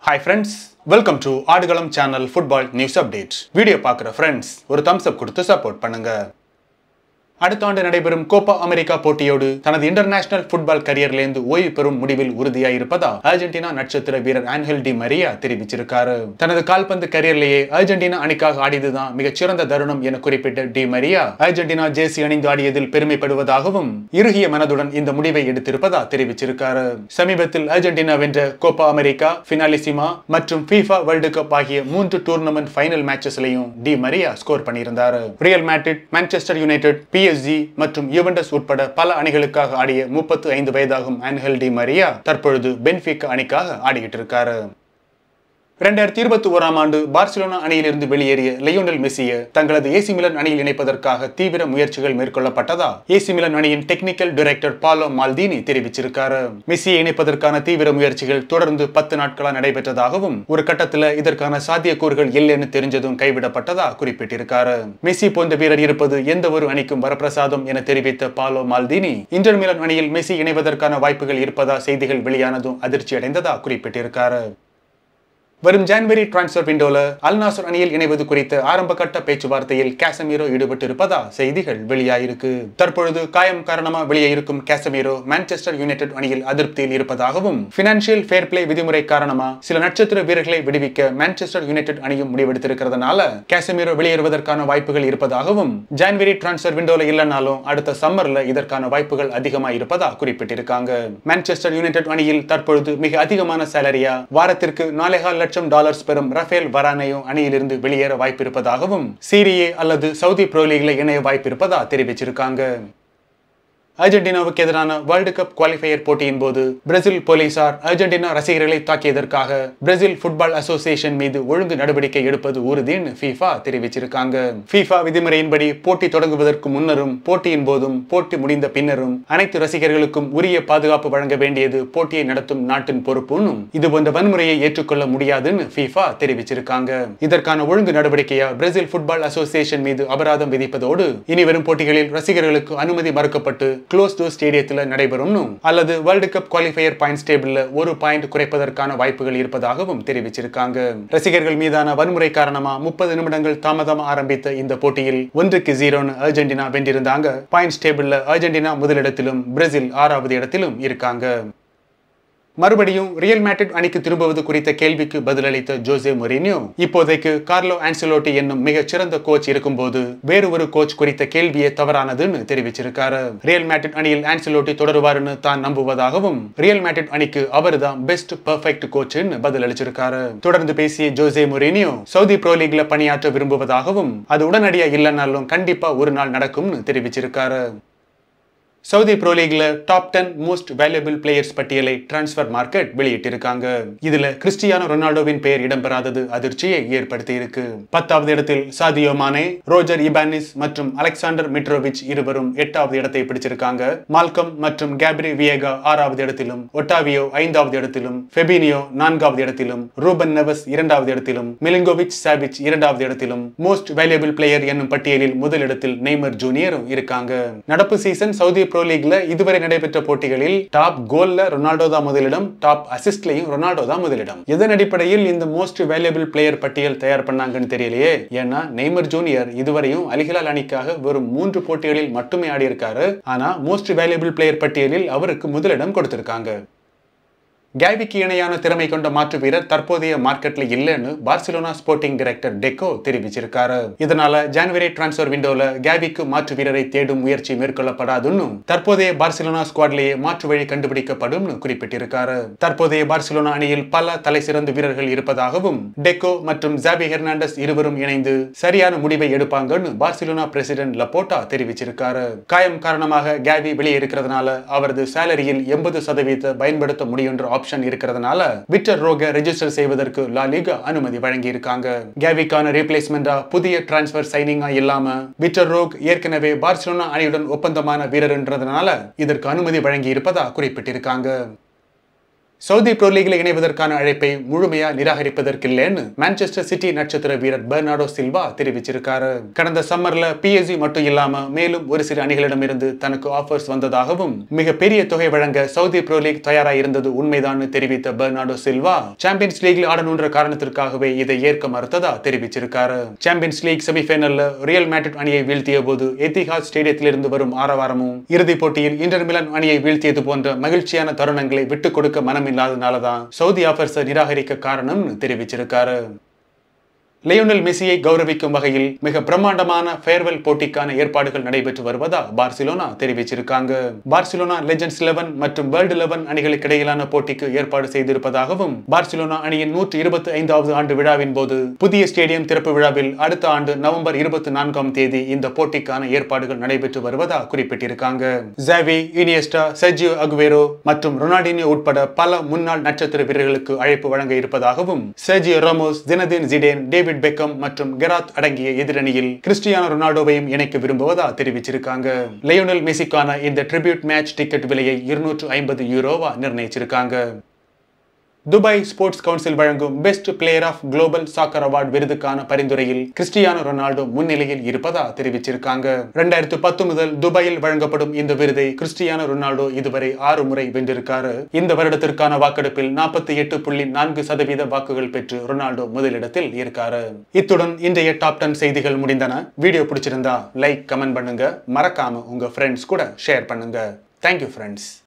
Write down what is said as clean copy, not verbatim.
Hi friends, welcome to aadukalam channel football news update. Video பார்க்குற friends ஒரு thumbs up கொடுத்து support பண்ணுங்க. அடுத்த ஆண்டு நடைபெறும் கோப்பா அமெரிக்கா போட்டியோடு தனது இன்டர்நேஷனல் ஃபுட்பால் கரியர்லேருந்து ஓய்வு பெறும் முடிவில் உறுதியாயிருப்பதா அர்ஜென்டினா நட்சத்திர வீரர் ஆன்ஹெல் டி மரியா தெரிவிச்சிருக்காரு. தனது கால்பந்து கரியர்லேயே அர்ஜென்டினா அணிக்காக ஆடியதுதான் மிகச்சிறந்த தருணம் என குறிப்பிட்ட டி மரியா அர்ஜென்டினா ஜேர்சி அணிந்து ஆடியதில் பெருமைப்படுவதாகவும் இறுகிய மனதுடன் இந்த முடிவை எடுத்திருப்பதா தெரிவிச்சிருக்காரு. சமீபத்தில் அர்ஜென்டினா வென்ற கோப்பா அமெரிக்கா, ஃபினாலிசிமா மற்றும் FIFA வேர்ல்டு கப் ஆகிய 3 டூர்னமெண்ட் ஃபைனல் மேட்சஸ்லயும் டி மரியா ஸ்கோர் பண்ணியிருந்தாரு. Real Madrid, Manchester United, PSG மற்றும் யுவென்டஸ் உட்பட பல அணிகளுக்காக ஆடிய 35 வயதாகும் ஆன்ஹெல் டி மரியா தற்பொழுது பென்ஃபிகா அணிக்காக ஆடிக்கிட்டு இருக்காரு. 2021 ஆண்டு பார்சிலோனா அணியிலிருந்து வெளியேறிய லியோனல் மெஸ்ஸியை தங்களது ஏசி மிலன் அணியில் இணைப்பதற்காக தீவிர முயற்சிகள் மேற்கொள்ளப்பட்டதா ஏசி மிலன் அணியின் டெக்னிக்கல் டைரக்டர் பாலோ மால்தீனி தெரிவிச்சிருக்காரு. மெஸ்ஸியை இணைப்பதற்கான தீவிர முயற்சிகள் தொடர்ந்து 10 நாட்களா நடைபெற்றதாகவும் ஒரு கட்டத்தில் இதற்கான சாத்தியக்கூறுகள் இல்லைன்னு தெரிஞ்சதும் கைவிடப்பட்டதா குறிப்பிட்டிருக்காரு. மெஸ்ஸி போன்ற வீரர் இருப்பது எந்த ஒரு அணிக்கும் வரப்பிரசாதம் என தெரிவித்த பாலோ மால்தீனி இன்டர் மிலன் அணியில் மெஸ்ஸி இணைவதற்கான வாய்ப்புகள் இருப்பதா செய்திகள் வெளியானதும் அதிர்ச்சி அடைந்ததா குறிப்பிட்டிருக்காரு. வரும் ஜனவரி டிரான்ஸ்ஃபர் விண்டோல அல் நாசர் அணியில் இணைவது குறித்த ஆரம்ப கட்ட பேச்சுவார்த்தையில் காசமீரோ ஈடுபட்டிருப்பதா செய்திகள் வெளியாயிருக்கு. தற்பொழுது காயம் காரணமா வெளியே இருக்கும் காசமீரோ மான்செஸ்டர் யுனைடெட் அணியில் அதிருப்தியில் இருப்பதாகவும் பினான்சியல் ஃபேர் பிளே விதிமுறை காரணமா சில நட்சத்திர வீரர்களை விடுவிக்க மான்செஸ்டர் யுனைடெட் அணியும் முடிவெடுத்திருக்கிறதுனால காசமீரோ வெளியேறுவதற்கான வாய்ப்புகள் இருப்பதாகவும் ஜனவரி டிரான்ஸ்ஃபர் விண்டோல இல்லைனாலும் அடுத்த சம்மர்ல இதற்கான வாய்ப்புகள் அதிகமா இருப்பதா குறிப்பிட்டிருக்காங்க. மான்செஸ்டர் யுனைடெட் அணியில் தற்பொழுது மிக அதிகமான சேலரியா வாரத்திற்கு $4.5 லட்சம் பெறும் ரஃபேல் வரானையும் அணியிலிருந்து வெளியேற வாய்ப்பிருப்பதாகவும் சீரியே அல்லது சவுதி ப்ரோ லீக்ல இணைய வாய்ப்பிருப்பதா தெரிவிச்சிருக்காங்க. அர்ஜென்டினாவுக்கு எதிரான வேர்ல்டு கப் குவாலிஃபயர் போட்டியின் போது பிரேசில் போலீசார் அர்ஜென்டினா ரசிகர்களை தாக்கியதற்காக பிரேசில் ஃபுட்பால் அசோசியேஷன் மீது ஒழுங்கு நடவடிக்கை எடுப்பது உறுதின்னு FIFA தெரிவிச்சிருக்காங்க. FIFA விதிமுறையின்படி போட்டி தொடங்குவதற்கு முன்னரும் போட்டியின் போதும் போட்டி முடிந்த பின்னரும் அனைத்து ரசிகர்களுக்கும் உரிய பாதுகாப்பு வழங்க வேண்டியது போட்டியை நடத்தும் நாட்டின் பொறுப்புன்னு இதுபோன்ற வன்முறையை ஏற்றுக்கொள்ள முடியாதுன்னு FIFA தெரிவிச்சிருக்காங்க. இதற்கான ஒழுங்கு நடவடிக்கையா பிரேசில் ஃபுட்பால் அசோசியேஷன் மீது அபராதம் விதிப்பதோடு இனி வரும் போட்டிகளில் ரசிகர்களுக்கு அனுமதி மறுக்கப்பட்டு க்ளோஸ் டோர் ஸ்டேடியத்தில் நடைபெறும் அல்லது வேர்ல்டு கப் குவாலிஃபயர் பாயிண்ட்ஸ் டேபிள்ல ஒரு பாயிண்ட் குறைப்பதற்கான வாய்ப்புகள் இருப்பதாகவும் தெரிவிச்சிருக்காங்க. ரசிகர்கள் மீதான வன்முறை காரணமா 30 நிமிடங்கள் தாமதம் ஆரம்பித்த இந்த போட்டியில் 1-0 அர்ஜென்டினா வென்றிருந்தாங்க. பாயிண்ட்ஸ் டேபிள்ல அர்ஜென்டினா முதலிடத்திலும் பிரேசில் 6வது இடத்திலும் இருக்காங்க. மறுபடியும் ரியல் மேட்ரிட் அணிக்கு திரும்புவது குறித்த கேள்விக்கு பதிலளித்த ஜோசே மொரினியோ இப்போதைக்கு கார்லோ ஆன்செலோட்டி என்னும் மிகச் சிறந்த கோச் இருக்கும்போது வேறு ஒரு கோச் குறித்த கேள்வியே தவறானதுன்னு தெரிவிச்சிருக்காரு. ரியல் மேட்ரிட் அணியில் ஆன்செலோட்டி தொடருவாருன்னு தான் நம்புவதாகவும் ரியல் மேட்ரிட் அணிக்கு அவர்தான் பெஸ்ட் பெர்ஃபெக்ட் கோச்னு பதிலளிச்சிருக்காரு. தொடர்ந்து பேசிய ஜோசே மொரினியோ சவுதி ப்ரோ லீக்ல பணியாற்ற விரும்புவதாகவும் அது உடனடியா இல்லைனாலும் கண்டிப்பா ஒரு நாள் நடக்கும்னு தெரிவிச்சிருக்காரு. சவுதி ப்ரோ லீக்ல டாப் 10 மோஸ்ட் வேல்யூபிள் பிளேயர்ஸ் பட்டியலை டிரான்ஸ்ஃபர் மார்க்கெட் வெளியிட்டிருக்காங்க. இதுல கிறிஸ்டியானோ ரொனால்டோவின் பெயர் இடம்பெறாதது அதிர்ச்சியை ஏற்படுத்தி இருக்கு. 10வது இடத்தில் சாதியோ மானே, ரோஜர் இபானிஸ் மற்றும் அலெக்சாண்டர் மிட்ரோவிச் இருவரும் 8வது இடத்தை பிடிச்சிருக்காங்க. மால்கம் மற்றும் கேப்ரி வியேகா 6வது இடத்திலும், ஒட்டாவியோ 5வது இடத்திலும், ஃபெபினியோ 4வது இடத்திலும், ரூபன் நெவஸ் 2வது இடத்திலும், மிலிங்கோவிச் சாவிச் 2வது இடத்திலும் மோஸ்ட் வேல்யூபிள் பிளேயர் என்னும் பட்டியலில் முதலிடத்தில் நெய்மர் ஜூனியரும் இருக்காங்க. நடப்பு சீசன் சவுதி ப்ரோ லீக்ல இதுவரை நடைபெற்ற போட்டிகளில் டாப் கோல்ல ரொனால்டோ தான் முதலிடம், டாப் அசிஸ்ட்லயும் ரொனால்டோ தான் முதலிடம். இதன் அடிப்படையில் இந்த மோஸ்ட் வேல்யூபிள் பிளேயர் பட்டியல் தயார் பண்ணாங்கன்னு தெரியலையே. ஏன்னா நெய்மர் ஜூனியர் இதுவரையும் அல் ஹிலால் அணிக்காக வெறும் 3 போட்டிகளில் மட்டுமே ஆடி இருக்காரு. ஆனா மோஸ்ட் வேல்யூபிள் பிளேயர் பட்டியலில் அவருக்கு முதலிடம் கொடுத்திருக்காங்க. கேவிக்கு இணையான திறமை கொண்ட மாற்று வீரர் தற்போதைய மார்க்கெட்ல இல்லைன்னு பார்சிலோனா ஸ்போர்ட்டிங் டைரக்டர் டெக்கோ தெரிவிச்சிருக்காரு. இதனால ஜனவரி டிரான்ஸ்ஃபர் விண்டோல கேவிக்கு மாற்று வீரரை தேடும் முயற்சி மேற்கொள்ளப்படாதுன்னு தற்போதைய பார்சிலோனா ஸ்குவாட்லேயே மாற்று வழி கண்டுபிடிக்கப்படும் குறிப்பிட்டிருக்காரு. தற்போதைய பார்சிலோனா அணியில் பல தலை சிறந்த வீரர்கள் இருப்பதாகவும் டெக்கோ மற்றும் ஜாபி ஹெர்னாண்டஸ் இருவரும் இணைந்து சரியான முடிவை எடுப்பாங்கன்னு பார்சிலோனா பிரசிடென்ட் லபோர்ட்டா தெரிவிச்சிருக்காரு. காயம் காரணமாக கேவி வெளியே இருக்கிறதுனால அவரது சேலரியில் 80% பயன்படுத்த முடியுன்ற இருக்கிறதுனால விக்டர் ரோக ரெஜிஸ்டர் செய்வதற்கு லா லீகா அனுமதி வழங்கி இருக்காங்க. கேவிக்கான ரீப்ளேஸ்மெண்டா புதிய டிரான்ஸ்ஃபர் சைனிங்கா இல்லாம விக்டர் ரோக் ஏற்கனவே பார்சிலோனா அணியுடன் ஒப்பந்தமான வீரர் என்றதுனால இதற்கு அனுமதி வழங்கி இருப்பதா குறிப்பிட்டிருக்காங்க. சவுதி ப்ரோ லீக்ல இணைவதற்கான அழைப்பை முழுமையா நிராகரிப்பதற்கில்லைன்னு மான்செஸ்டர் சிட்டி நட்சத்திர வீரர் பெர்னார்டோ சில்வா தெரிவிச்சிருக்காரு. கடந்த சம்மர்ல PSG மட்டும் இல்லாம மேலும் ஒரு சில அணிகளிடமிருந்து தனக்கு ஆஃபர்ஸ் வந்ததாகவும் மிகப்பெரிய தொகை வழங்க சவுதி ப்ரோ லீக் தயாராக இருந்தது உண்மைதான் தெரிவித்த பெர்னார்டோ சில்வா சாம்பியன்ஸ் லீக்ல ஆடணுன்ற காரணத்திற்காகவே இதை ஏற்க மறுத்ததா தெரிவிச்சிருக்காரு. சாம்பியன்ஸ் லீக் செமிஃபைனல்ல ரியல் மேட்ரிட் அணியை வீழ்த்திய போது எத்திஹாத் ஸ்டேடியத்திலிருந்து வரும் ஆரவாரமும் இறுதிப் போட்டியில் இன்டர் மிலான் அணியை வீழ்த்தியது போன்ற மகிழ்ச்சியான தருணங்களை விட்டுக் கொடுக்க மனம் இல்லாதனாலதான் சவுதி ஆஃபர்ஸை நிராகரிக்க காரணம்னு தெரிவிச்சிருக்காரு. லியோனல் மெஸ்ஸியை கௌரவிக்கும் வகையில் மிக பிரம்மாண்டமான ஃபேர்வெல் போட்டிக்கான ஏற்பாடுகள் நடைபெற்று வருவதா பார்சிலோனா தெரிவிச்சிருக்காங்க. பார்சிலோனா லெஜெண்ட்ஸ் 11 மற்றும் வேர்ல்டு 11 அணிகளுக்கு இடையிலான போட்டிக்கு ஏற்பாடு செய்திருப்பதாகவும் பார்சிலோனா அணியின் 125வது ஆண்டு விழாவின் போது புதிய ஸ்டேடியம் திறப்பு விழாவில் அடுத்த ஆண்டு நவம்பர் 24ஆம் தேதி இந்த போட்டிக்கான ஏற்பாடுகள் நடைபெற்று வருவதா குறிப்பிட்டிருக்காங்க. ஜாவி, இனியஸ்டா, செர்ஜியோ அகுவேரோ மற்றும் ரொனால்டினியோ உட்பட பல முன்னாள் நட்சத்திர வீரர்களுக்கு அழைப்பு வழங்க இருப்பதாகவும் Sergio Ramos, Zinedine Zidane, David Beckham மற்றும் கெராத் அடங்கிய எதிரணியில் கிறிஸ்டியானோ ரொனால்டோவையும் இணைக்க விரும்புவதா தெரிவிச்சிருக்காங்க. லியோனல் மெஸ்ஸிக்கான இந்த ட்ரிபியூட் மேட்ச் டிக்கெட் விலையை €250 நிர்ணயிச்சிருக்காங்க. துபாய் ஸ்போர்ட்ஸ் கவுன்சில் வழங்கும் best player of global soccer award விருதுக்கான பரிந்துரையில் கிறிஸ்டியானோ ரொனால்டோ முன்னிலையில் இருப்பதா தெரிவிச்சிருக்காங்க. 2010 முதல் துபாயில் வழங்கப்படும் இந்த விருதை கிறிஸ்டியானோ ரொனால்டோ இதுவரை 6 முறை வென்றிருக்காரு. இந்த வருடத்திற்கான வாக்கெடுப்பில் 48.4% வாக்குகள் பெற்று ரொனால்டோ முதலிடத்தில் இருக்காரு. இத்துடன் இன்றைய டாப் 10 செய்திகள் முடிந்தன. வீடியோ பிடிச்சிருந்தா லைக், கமெண்ட் பண்ணுங்க. மறக்காம உங்க ஃப்ரெண்ட்ஸ் கூட ஷேர் பண்ணுங்க. Thank you friends.